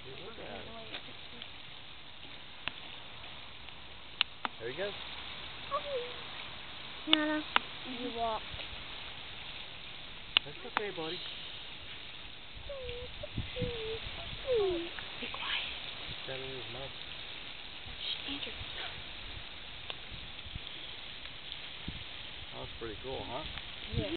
Look at it. There he goes. Nana, you walk. That's okay, buddy. Be quiet. Got it in his mouth. Shh, Andrew. That was pretty cool, huh? Yeah.